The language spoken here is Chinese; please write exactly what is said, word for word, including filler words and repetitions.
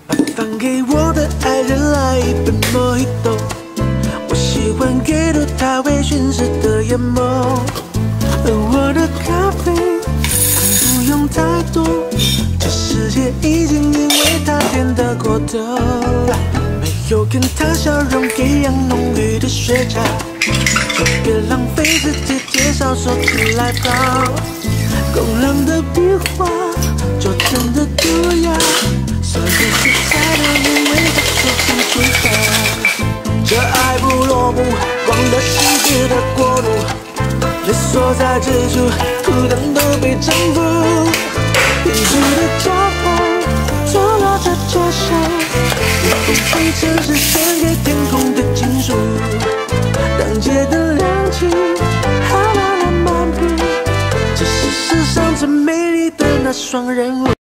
麻烦给我的爱人来一杯莫吉托，我喜欢阅读他微醺时的眼眸。而我的咖啡不用太多，这世界已经因为他变得过头。没有跟他笑容一样浓郁的雪茄，就别浪费自己介绍说出来吧。工人的笔画，拙真的涂鸦，所有色彩都因为他说清出发。这爱不落幕，光的细致的国度，你所在之处，孤单都被征服。偏执的脚步，错落在街上，你风吹城市献给天空的金属，当街的亮起，还慢慢漫步。这是世上最美丽的那双人舞。